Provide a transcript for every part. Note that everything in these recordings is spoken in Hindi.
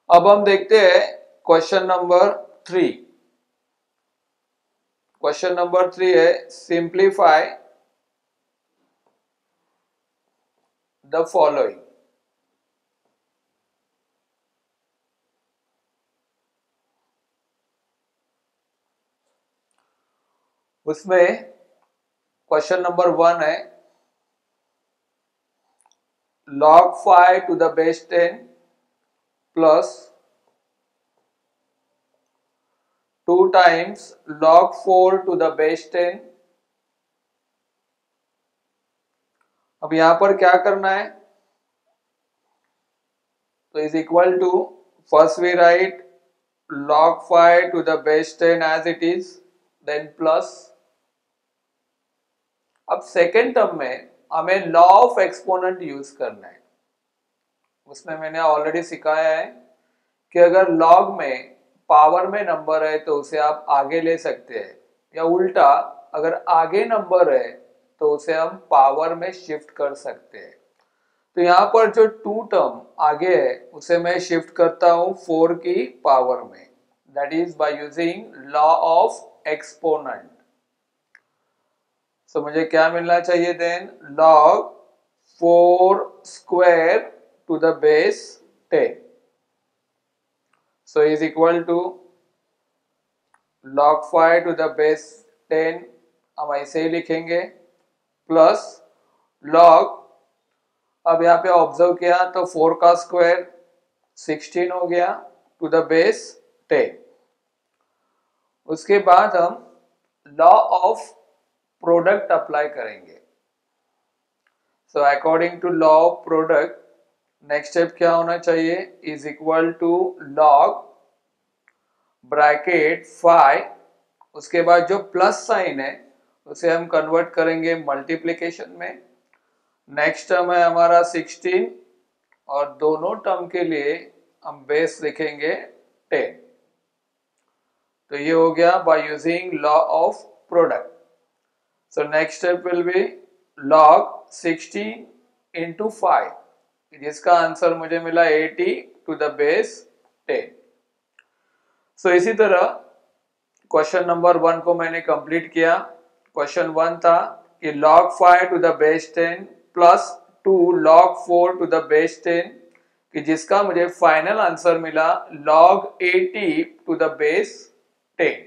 अब हम देखते हैं क्वेश्चन नंबर 3। क्वेश्चन नंबर 3 है सिंप्लीफाई द फॉलोइंग। उसमें क्वेश्चन नंबर 1 है log 5 to the base 10 plus 2 times log 4 to the base 10। अब यहां पर क्या करना है, तो is equal to first we write log 5 to the base 10 as it is, then plus। अब सेकेंड टर्म में हमें लॉ ऑफ एक्सपोनेंट यूज करना है। उसमें मैंने ऑलरेडी सिखाया है कि अगर लॉग में पावर में नंबर है तो उसे आप आगे ले सकते हैं, या उल्टा अगर आगे नंबर है तो उसे हम पावर में शिफ्ट कर सकते हैं। तो यहाँ पर जो 2 टर्म आगे है उसे मैं शिफ्ट करता हूं 4 की पावर में, that is by using law of exponent. तो मुझे क्या मिलना चाहिए then, log 4 square to the base 10, so is equal to log 5 to the base 10, हम ऐसे ही लिखेंगे, प्लस log, अब यहाँ पे ऑब्जर्व किया तो 4 का स्क्वायर 16 हो गया टू द बेस 10। उसके बाद हम लॉ ऑफ प्रोडक्ट अप्लाई करेंगे। So according to law of product next step क्या होना चाहिए, is equal to log bracket 5, उसके बाद जो प्लस साइन है उसे हम कन्वर्ट करेंगे मल्टीप्लिकेशन में। नेक्स्ट टर्म है हमारा 16 और दोनों टर्म के लिए हम बेस लिखेंगे 10। तो ये हो गया by using law of product. So next step will be log 16 into 5, जिसका आंसर मुझे मिला 80 टू द बेस 10। सो इसी तरह क्वेश्चन नंबर 1 को मैंने कंप्लीट किया। क्वेश्चन 1 था कि log 5 to the base 10 plus 2 log 4 to the base 10, कि जिसका मुझे फाइनल आंसर मिला log 80 टू द बेस 10।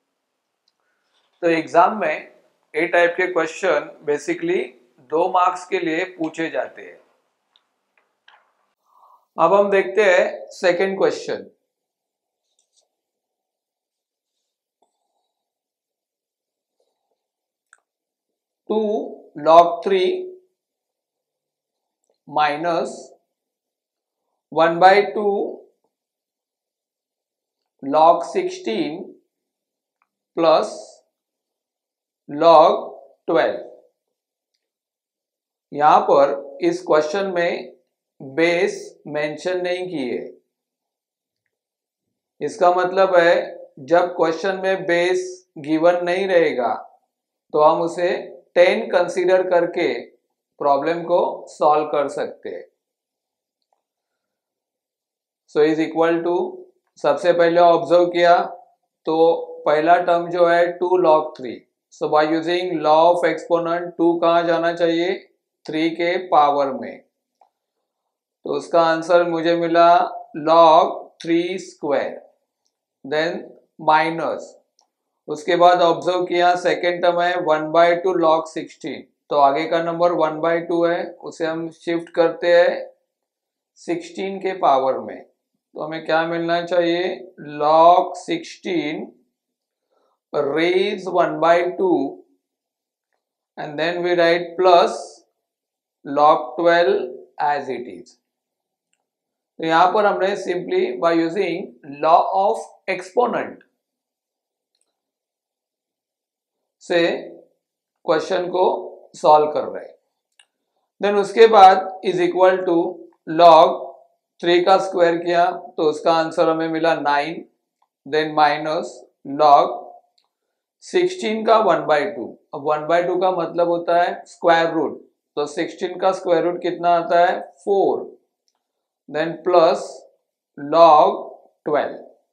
तो एग्जाम में ए टाइप के क्वेश्चन बेसिकली 2 मार्क्स के लिए पूछे जाते हैं। अब हम देखते हैं second question. 2 log 3 minus 1/2 log 16 plus log 12। यहां पर इस क्वेश्चन में बेस मेंशन नहीं किए। इसका मतलब है जब क्वेश्चन में बेस गिवन नहीं रहेगा तो हम उसे 10 कंसीडर करके प्रॉब्लम को सॉल्व कर सकते हैं। सो इज इक्वल टू, सबसे पहले ऑब्जर्व किया तो पहला टर्म जो है 2 log 3, so by using law of exponent 2 कहां जाना चाहिए, 3 के पावर में। तो उसका आंसर मुझे मिला log 3 स्क्वायर, देन माइनस, उसके बाद ऑब्जर्व किया सेकेंड टर्म है 1/2 log 16, तो आगे का नंबर 1/2 है, उसे हम शिफ्ट करते हैं 16 के पावर में। तो हमें क्या मिलना चाहिए, log 16 raise 1/2 and then we write plus log 12 as it is। तो यहां पर हमने simply by using law of exponent से क्वेश्चन को सॉल्व कर रहे हैं। देन उसके बाद इज इक्वल टू log 3 का स्क्वायर किया तो उसका आंसर हमें मिला 9, देन माइनस log 16 का 1/2। अब 1/2 का मतलब होता है स्क्वायर रूट, तो 16 का स्क्वायर रूट कितना आता है 4, देन प्लस log 12।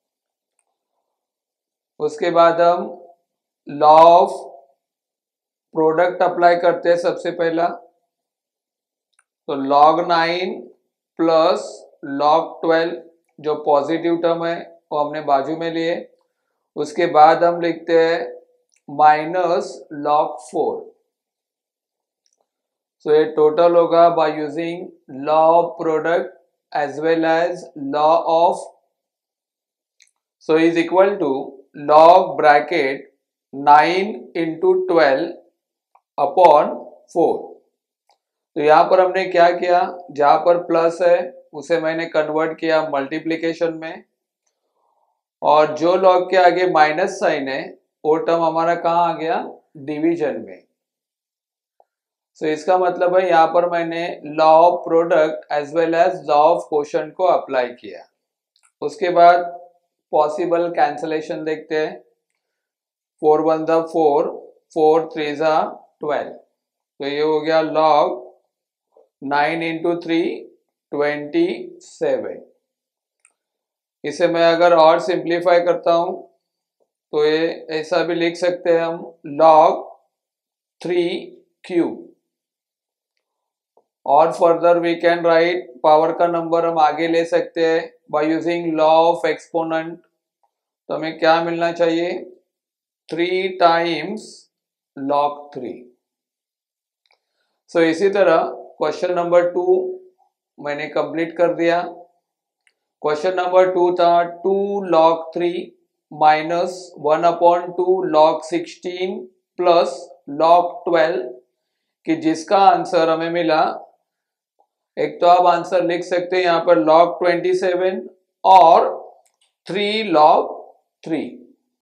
उसके बाद हम लॉ ऑफ प्रोडक्ट अप्लाई करते हैं सबसे पहला, तो log 9 प्लस log 12 जो पॉजिटिव टर्म है वो हमने बाजू में लिए। उसके बाद हम लिखते हैं माइनस log 4। सो ये टोटल होगा by using law of product as well as law of, so is equal to log bracket 9 into 12 upon 4। तो यहां पर हमने क्या किया, जहां पर प्लस है उसे मैंने कन्वर्ट किया मल्टीप्लिकेशन में, और जो लॉग के आगे माइनस साइन है वो टर्म हमारा कहाँ आ गया, डिवीजन में। सो इसका मतलब है यहाँ पर मैंने law of product as well as law of quotient को अप्लाई किया। उसके बाद पॉसिबल कैंसलेशन देखते हैं। 4 1 जा 4, 4 3 जा 12, तो ये हो गया log 9 इंटू 3 27। इसे मैं अगर और सिंप्लीफाई करता हूं तो ये ऐसा भी लिख सकते हैं हम log 3 क्यूब, और further we can write power का नंबर हम आगे ले सकते हैं by using law of exponent. तो हमें क्या मिलना चाहिए, 3 टाइम्स log 3। सो इसी तरह क्वेश्चन नंबर 2 मैंने कंप्लीट कर दिया। क्वेश्चन नंबर 2 था 2 log 3 minus 1 upon 2 log 16 plus log 12, कि जिसका आंसर हमें मिला, एक तो आप आंसर लिख सकते हैं यहाँ पर log 27 और 3 log 3।